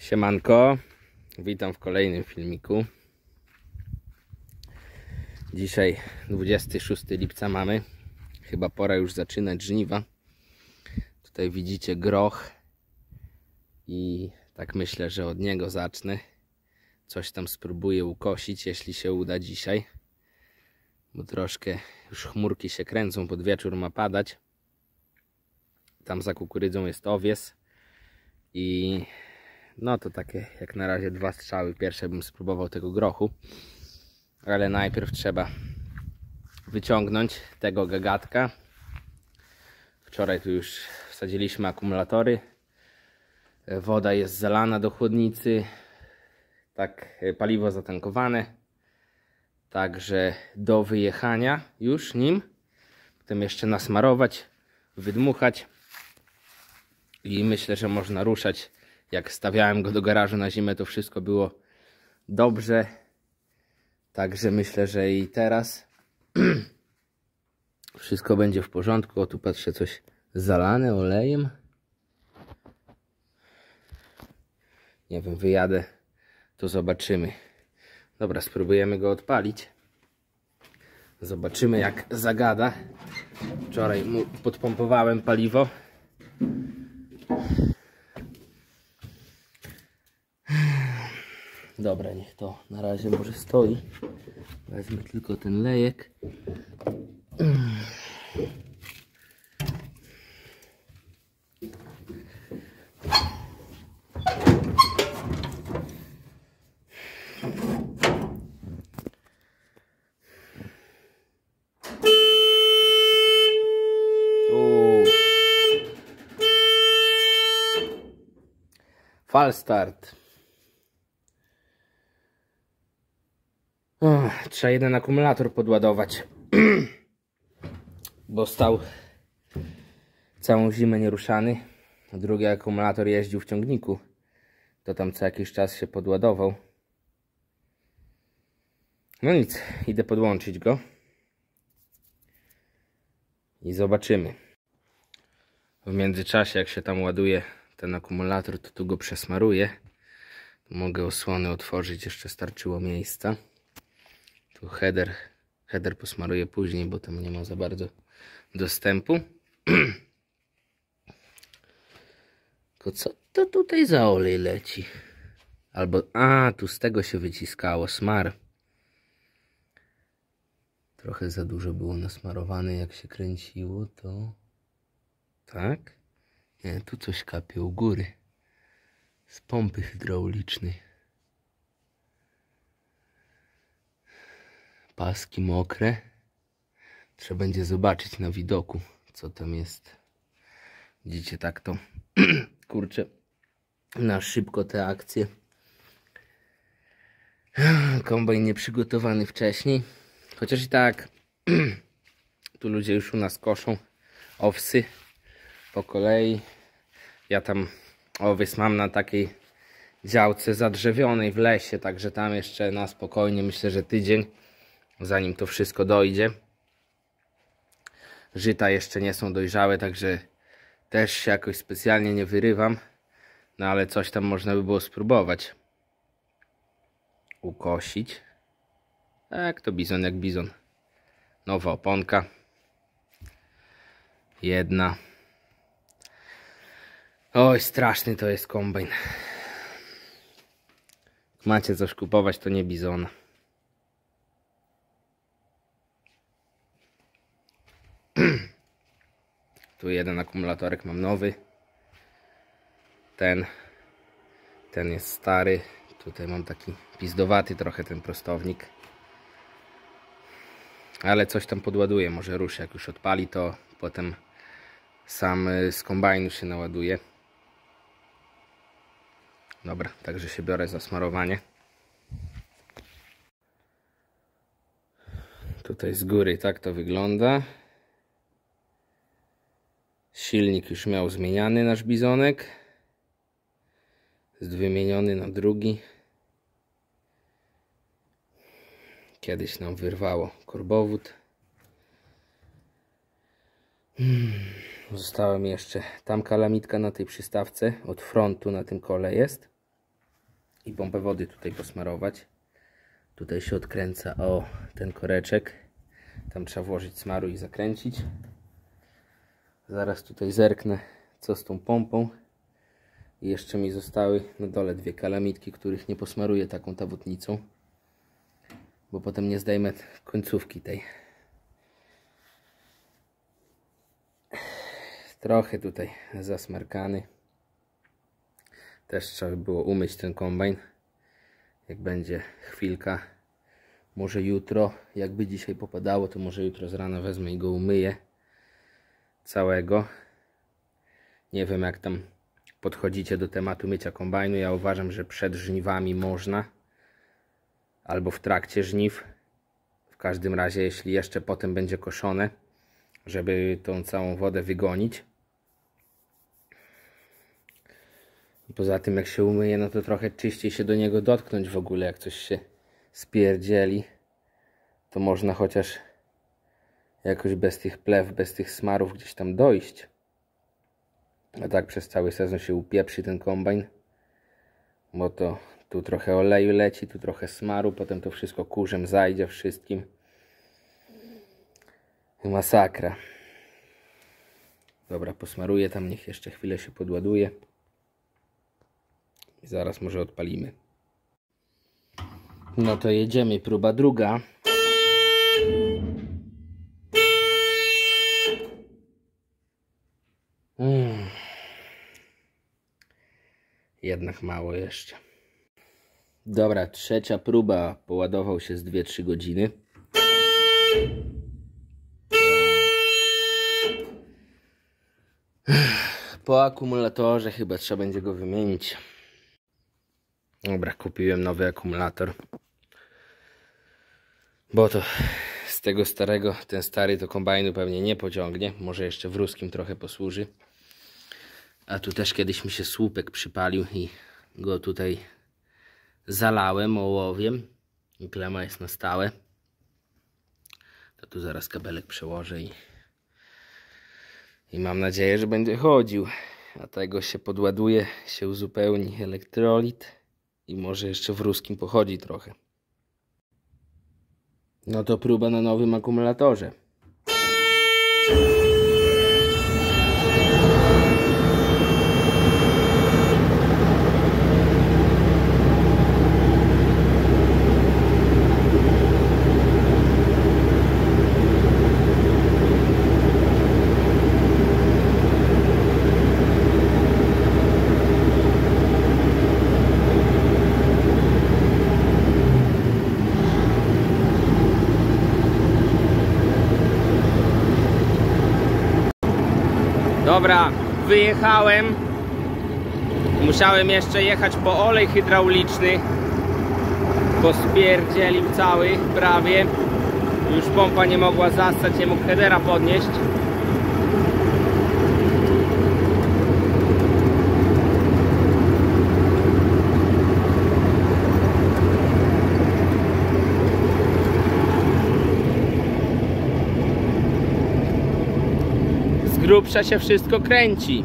Siemanko, witam w kolejnym filmiku. Dzisiaj 26 lipca mamy. Chyba pora już zaczynać żniwa. Tutaj widzicie groch i tak myślę, że od niego zacznę. Coś tam spróbuję ukosić, jeśli się uda dzisiaj. Bo troszkę już chmurki się kręcą, pod wieczór ma padać. Tam za kukurydzą jest owies. I no to takie jak na razie 2 strzały. Pierwsze bym spróbował tego grochu. Ale najpierw trzeba wyciągnąć tego gagatka. Wczoraj tu już wsadziliśmy akumulatory. Woda jest zalana do chłodnicy. Tak, paliwo zatankowane. Także do wyjechania już nim. Potem jeszcze nasmarować, wydmuchać. I myślę, że można ruszać. Jak stawiałem go do garażu na zimę, to wszystko było dobrze. Także myślę, że i teraz wszystko będzie w porządku. O, tu patrzę, coś zalane olejem. Nie wiem, wyjadę, to zobaczymy. Dobra, spróbujemy go odpalić. Zobaczymy, jak zagada. Wczoraj mu podpompowałem paliwo. Dobra, niech to na razie może stoi. Wezmę tylko ten lejek. Fal start. Trzeba jeden akumulator podładować, bo stał całą zimę nieruszany. Drugi akumulator jeździł w ciągniku, to tam co jakiś czas się podładował. No nic, idę podłączyć go i zobaczymy. W międzyczasie, jak się tam ładuje ten akumulator, to tu go przesmaruję. Mogę osłony otworzyć, jeszcze starczyło miejsca. Tu header posmaruję później, bo tam nie ma za bardzo dostępu. Tylko co to tutaj za olej leci? Albo, tu z tego się wyciskało, smar. Trochę za dużo było nasmarowane, jak się kręciło, to... Tak? Nie, tu coś kapie u góry. Z pompy hydraulicznej. Paski mokre. Trzeba będzie zobaczyć na widoku, co tam jest. Widzicie, tak to kurczę na szybko te akcje. Kombajn nieprzygotowany wcześniej. Chociaż i tak tu ludzie już u nas koszą owsy po kolei. Ja tam owies mam na takiej działce zadrzewionej w lesie, także tam jeszcze na spokojnie, myślę, że tydzień, zanim to wszystko dojdzie. Żyta jeszcze nie są dojrzałe, także też się jakoś specjalnie nie wyrywam. No ale coś tam można by było spróbować ukosić. Tak, to bizon jak bizon. Nowa oponka. Jedna. Oj, straszny to jest kombajn. Jak macie coś kupować, to nie bizona. Tu jeden akumulatorek mam nowy. Ten jest stary. Tutaj mam taki pizdowaty trochę ten prostownik. Ale coś tam podładuję, może ruszy. Jak już odpali, to potem sam z kombajnu się naładuje. Dobra, także się biorę za smarowanie. Tutaj z góry tak to wygląda. Silnik już miał zmieniany nasz bizonek. Jest wymieniony na drugi. Kiedyś nam wyrwało korbowód. Została mi jeszcze tam kalamitka na tej przystawce. Od frontu na tym kole jest. i pompę wody tutaj posmarować. Tutaj się odkręca o ten koreczek. Tam trzeba włożyć smaru i zakręcić. Zaraz tutaj zerknę, co z tą pompą. I jeszcze mi zostały na dole 2 kalamitki, których nie posmaruję taką tawotnicą, bo potem nie zdejmę końcówki tej. Trochę tutaj zasmarkany. Też trzeba by było umyć ten kombajn. Jak będzie chwilka, może jutro, jakby dzisiaj popadało, to może jutro z rana wezmę i go umyję całego. Nie wiem, jak tam podchodzicie do tematu mycia kombajnu. Ja uważam, że przed żniwami można, albo w trakcie żniw. W każdym razie, jeśli jeszcze potem będzie koszone, żeby tą całą wodę wygonić. Poza tym, jak się umyje, no to trochę czyściej się do niego dotknąć w ogóle. Jak coś się spierdzieli, to można chociaż jakoś bez tych plew, bez tych smarów gdzieś tam dojść. A tak przez cały sezon się upieprzy ten kombajn, bo to tu trochę oleju leci, tu trochę smaru, potem to wszystko kurzem zajdzie wszystkim. Masakra. Dobra, posmaruję tam, niech jeszcze chwilę się podładuje. I zaraz może odpalimy. No to jedziemy, próba druga. Jednak mało jeszcze. Dobra, trzecia próba. Poładował się z 2-3 godziny. Po akumulatorze chyba trzeba będzie go wymienić. Dobra, kupiłem nowy akumulator. Bo to z tego starego, ten stary to kombajnu pewnie nie pociągnie. Może jeszcze w ruskim trochę posłuży. A tu też kiedyś mi się słupek przypalił i go tutaj zalałem ołowiem. I klema jest na stałe. To tu zaraz kabelek przełożę i mam nadzieję, że będzie chodził. A tego się podładuje, się uzupełni elektrolit i może jeszcze w ruskim pochodzi trochę. No to próba na nowym akumulatorze. Dobra, wyjechałem. Musiałem jeszcze jechać po olej hydrauliczny. Pospierdzielił cały prawie. Już pompa nie mogła zastać, nie mógł headera podnieść. Z grubsza się wszystko kręci.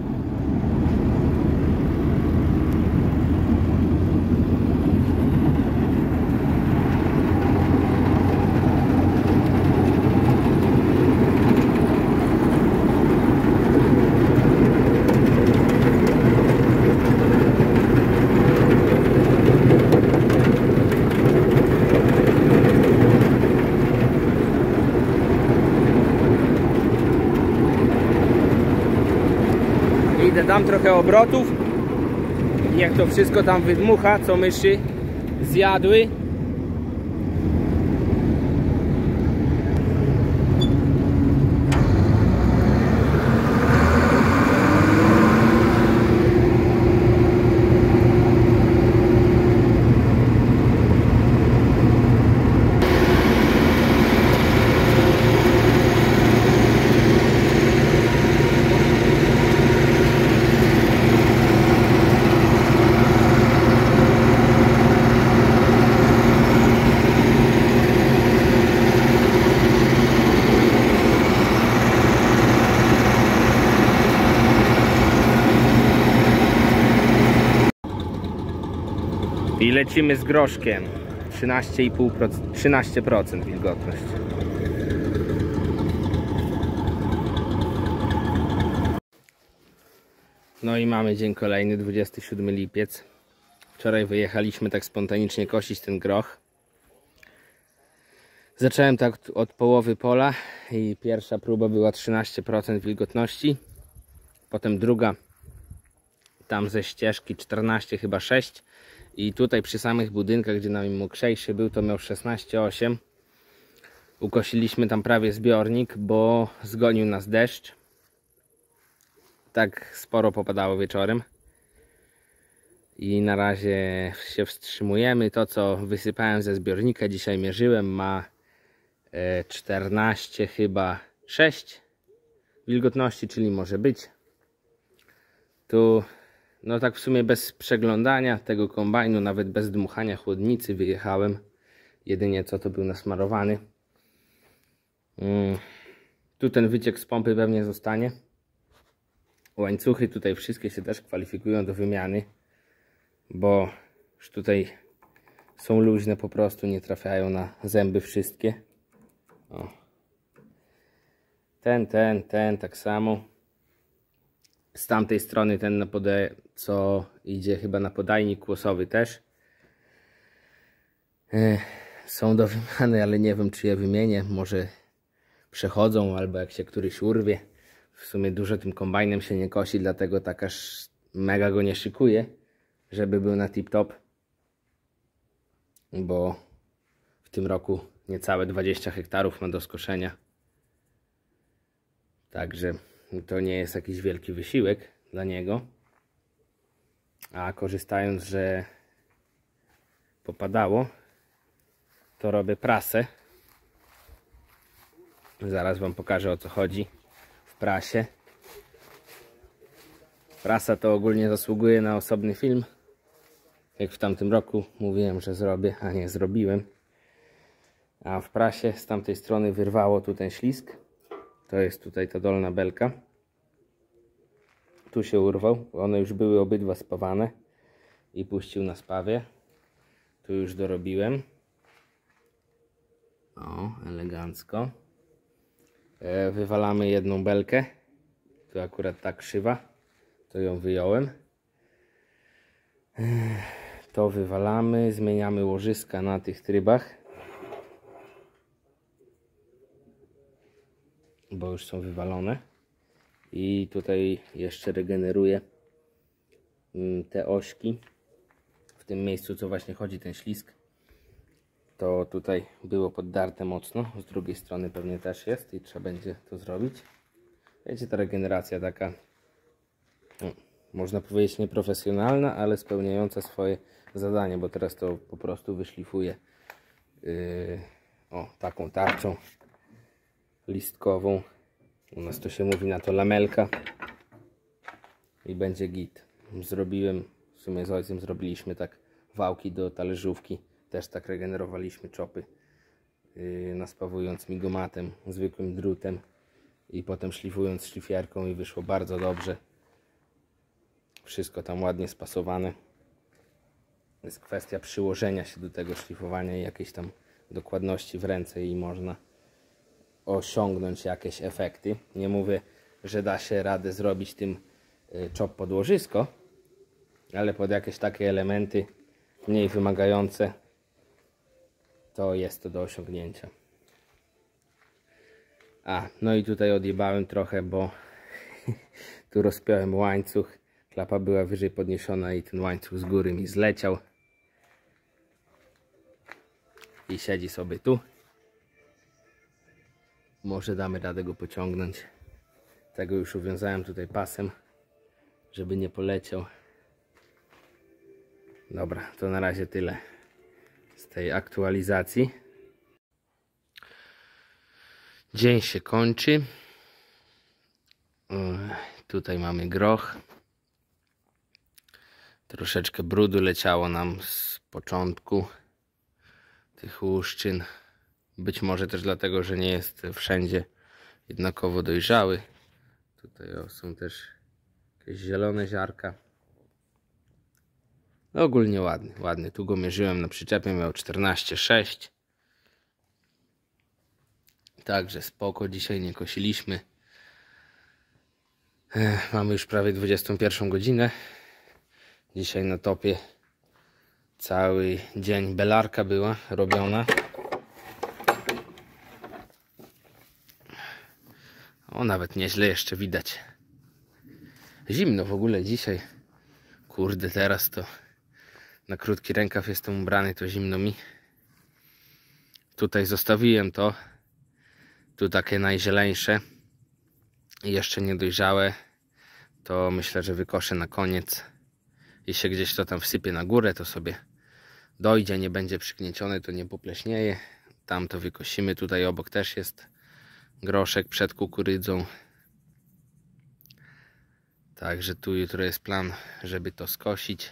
Dam trochę obrotów, niech to wszystko tam wydmucha, co myszy zjadły. I lecimy z groszkiem. 13,5%, 13% wilgotność. No i mamy dzień kolejny, 27 lipiec. Wczoraj wyjechaliśmy tak spontanicznie kosić ten groch. Zacząłem tak od połowy pola i pierwsza próba była 13% wilgotności. Potem druga tam ze ścieżki 14, chyba 6. I tutaj przy samych budynkach, gdzie najmokrzejszy był, to miał 16,8. Ukosiliśmy tam prawie zbiornik, bo zgonił nas deszcz. Tak sporo popadało wieczorem. I na razie się wstrzymujemy. To, co wysypałem ze zbiornika, dzisiaj mierzyłem, ma 14 chyba 6 wilgotności, czyli może być. Tu no tak w sumie bez przeglądania tego kombajnu, nawet bez dmuchania chłodnicy wyjechałem. Jedynie co to był nasmarowany. Tu ten wyciek z pompy pewnie zostanie. Łańcuchy tutaj wszystkie się też kwalifikują do wymiany, bo już tutaj są luźne, po prostu nie trafiają na zęby wszystkie. O. Ten tak samo. Z tamtej strony ten co idzie chyba na podajnik kłosowy też. Są do wymiany, ale nie wiem, czy je wymienię. Może przechodzą, albo jak się któryś urwie. W sumie dużo tym kombajnem się nie kosi, dlatego tak aż mega go nie szykuję, żeby był na tip-top. Bo w tym roku niecałe 20 hektarów ma do skoszenia. Także to nie jest jakiś wielki wysiłek dla niego. A korzystając, że popadało, to robię prasę. Zaraz wam pokażę, o co chodzi w prasie. Prasa to ogólnie zasługuje na osobny film. Jak w tamtym roku mówiłem, że zrobię, a nie zrobiłem. A w prasie z tamtej strony wyrwało tu ten ślizg. To jest tutaj ta dolna belka. Tu się urwał. One już były obydwa spawane. I puścił na spawie. Tu już dorobiłem. O, elegancko. Wywalamy jedną belkę. Tu akurat ta krzywa. To ją wyjąłem. To wywalamy. Zmieniamy łożyska na tych trybach, bo już są wywalone. I tutaj jeszcze regeneruję te ośki. W tym miejscu, co właśnie chodzi ten ślizg, to tutaj było poddarte mocno. Z drugiej strony pewnie też jest i trzeba będzie to zrobić. Wiecie, ta regeneracja taka, no, można powiedzieć nieprofesjonalna, ale spełniająca swoje zadanie, bo teraz to po prostu wyszlifuję taką tarczą listkową. U nas to się mówi na to lamelka. I będzie git. Zrobiłem, w sumie z ojcem zrobiliśmy tak wałki do talerzówki. Też tak regenerowaliśmy czopy, naspawując migomatem, zwykłym drutem i potem szlifując szlifierką i wyszło bardzo dobrze. Wszystko tam ładnie spasowane. Jest kwestia przyłożenia się do tego szlifowania i jakiejś tam dokładności w ręce i można osiągnąć jakieś efekty. Nie mówię, że da się radę zrobić tym czop pod łożysko, ale pod jakieś takie elementy mniej wymagające to jest to do osiągnięcia. No i tutaj odjebałem trochę, bo tu rozpiąłem łańcuch. Klapa była wyżej podniesiona i ten łańcuch z góry mi zleciał. I siedzi sobie tu. Może damy radę go pociągnąć. Tego już uwiązałem tutaj pasem, żeby nie poleciał. Dobra, to na razie tyle z tej aktualizacji. Dzień się kończy. Tutaj mamy groch. Troszeczkę brudu leciało nam z początku tych łuszczyn. Być może też dlatego, że nie jest wszędzie jednakowo dojrzały. Tutaj są też jakieś zielone ziarka. No ogólnie ładny, ładny. Tu go mierzyłem na przyczepie, miał 14,6. Także spoko, dzisiaj nie kosiliśmy. Mamy już prawie 21 godzinę. Dzisiaj na topie cały dzień belarka była robiona. O, nawet nieźle jeszcze widać. Zimno w ogóle dzisiaj. Kurde, teraz to na krótki rękaw jestem ubrany, to zimno mi. Tutaj zostawiłem to. Tu takie najzieleńsze. I jeszcze niedojrzałe. To myślę, że wykoszę na koniec. I się gdzieś to tam wsypie na górę, to sobie dojdzie, nie będzie przygniecione, to nie popleśnieje. Tam to wykosimy. Tutaj obok też jest groszek przed kukurydzą. Także tu jutro jest plan, żeby to skosić.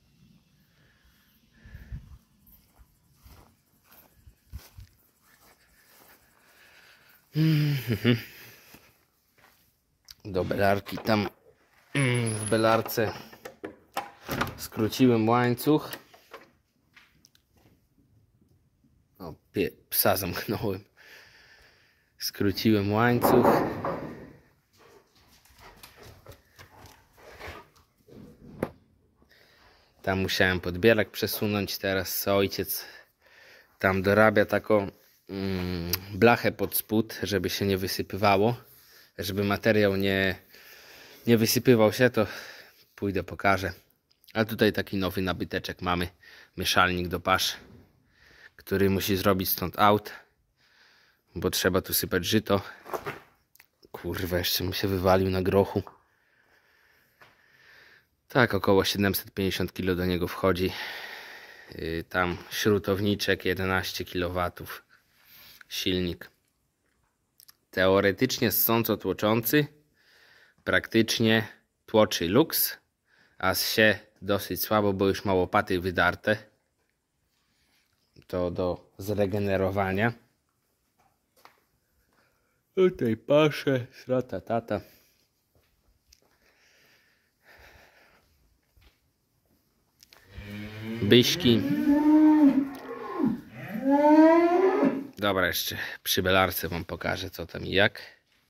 Do belarki tam w belarce skróciłem łańcuch. O, psa zamknąłem. Skróciłem łańcuch. Tam musiałem podbierak przesunąć. Teraz ojciec tam dorabia taką blachę pod spód, żeby się nie wysypywało. Żeby materiał nie wysypywał się, to pójdę pokażę. A tutaj taki nowy nabyteczek mamy. Mieszalnik do pasz, który musi zrobić stąd aut. Bo trzeba tu sypać żyto. Kurwa, jeszcze mi się wywalił na grochu. Tak, około 750 kg do niego wchodzi. Tam śrutowniczek 11 kW. Silnik. Teoretycznie ssąco tłoczący. Praktycznie tłoczy luks. A się dosyć słabo, bo już ma łopaty wydarte. To do zregenerowania. Tutaj paszę, srata tata. Byśki. Dobra, jeszcze przy belarce wam pokażę, co tam i jak.